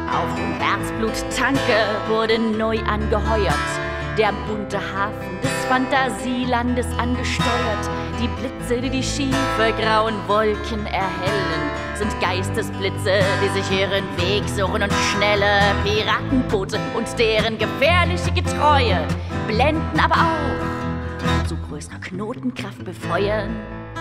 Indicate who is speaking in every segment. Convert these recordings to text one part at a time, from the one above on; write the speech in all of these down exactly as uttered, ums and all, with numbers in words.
Speaker 1: Auf dem Herzblut-Tanker wurde neu angeheuert, der bunte Hafen des Fantasielandes angesteuert. Die Blitze, die die schiefe grauen Wolken erhellen, sind Geistesblitze, die sich ihren Weg suchen, und schnelle Piratenboote und deren gefährliche Getreue blenden aber auch zu größerer Knotenkraft befeuern.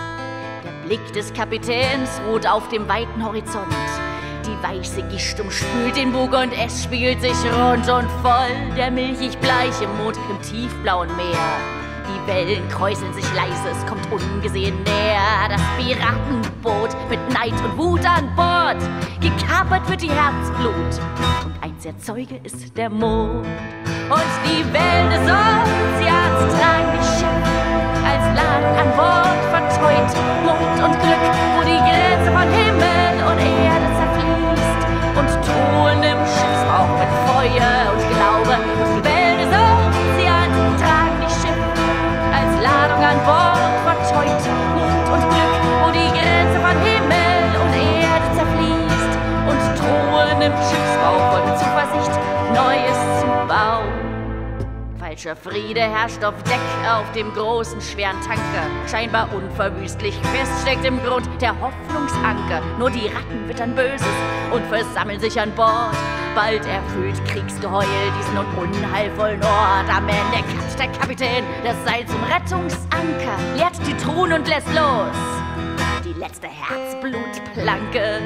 Speaker 1: Der Blick des Kapitäns ruht auf dem weiten Horizont. Die weiße Gischt umspült den Bug und es spielt sich rund und voll der milchig bleiche Mond im tiefblauen Meer. Die Wellen kräuseln sich leise, es kommt ungesehen näher. Das Piratenboot mit Neid und Wut an Bord. Gekapert wird die Herzblut und einziger Zeuge ist der Mond. Und die Wellen des Ozeans tragen die Schiffe als Ladung an Bord verteut. Mut und Glück, wo die Grenze von Himmel und Erde zerfließt. Und Truhen im Schiffsbauch mit Feuer und Glaube. Die Wellen des Ozeans tragen die Schiffe als Ladung an Bord verteut. Mut und Glück, wo die Grenze von Himmel und Erde zerfließt. Und Truhen im Schiffsbauch voll mit Zuversicht, Neues zu bauen. Falscher Friede herrscht auf Deck auf dem großen, schweren Tanker. Scheinbar unverwüstlich fest steckt im Grund der Hoffnungsanker. Nur die Ratten wittern Böses und versammeln sich an Bord. Bald erfüllt Kriegsgeheul diesen nun unheilvollen Ort. Am Ende klatscht der Kapitän das Seil zum Rettungsanker, leert die Truhen und lässt los die letzte Herzblutplanke.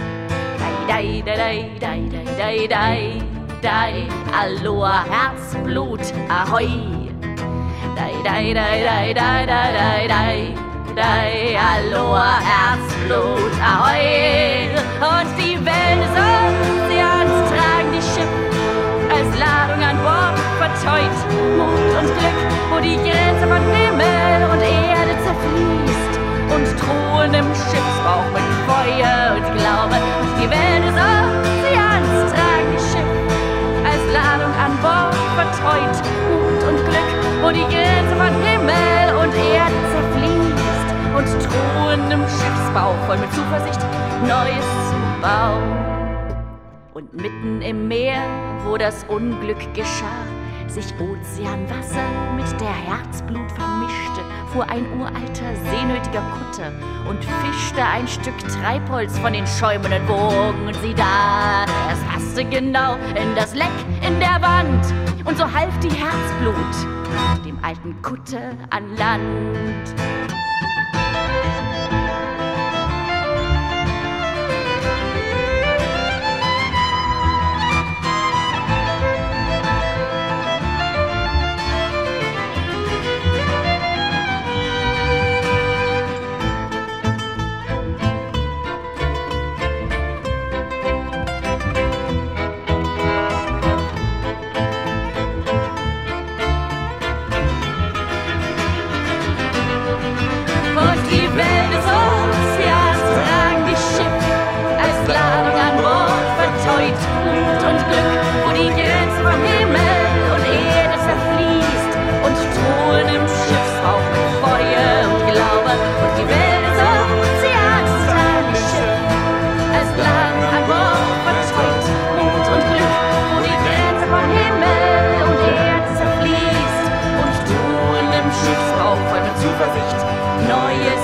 Speaker 1: Dai, dai, dai, dai, dai, dai, dai. Dai, Aloha, Herzblut, Ahoi. Dai, dai, dai, dai, dai, dai, dai, dai, Aloha, Herzblut, Ahoi. Und die Wellen des Ozeans tragen die Schiffe als Ladung an Bord verteut. Mut und Glück, wo die Grenze von Himmel und Erde zerfließt. Und Truhen im Schiffsbauch mit Feuer und Glaube. Und die Wellen des Ozeans tragen die Schiffe als Ladung an Bord verteut. Mut und Glück, wo die Grenze von Himmel und Erde zerfließt. Und Truhen im Schiffsbauch voll mit Zuversicht, Neues zu bauen. Und mitten im Meer, wo das Unglück geschah, sich Ozeanwasser mit der Herzblut vermischte, fuhr ein uralter, sehnsüchtiger Kutter und fischte ein Stück Treibholz von den schäumenden Wogen. Und sieh da, es passte genau in das Leck in der Wand. Und so half die Herzblut dem alten Kutter an Land. Zuversicht, neue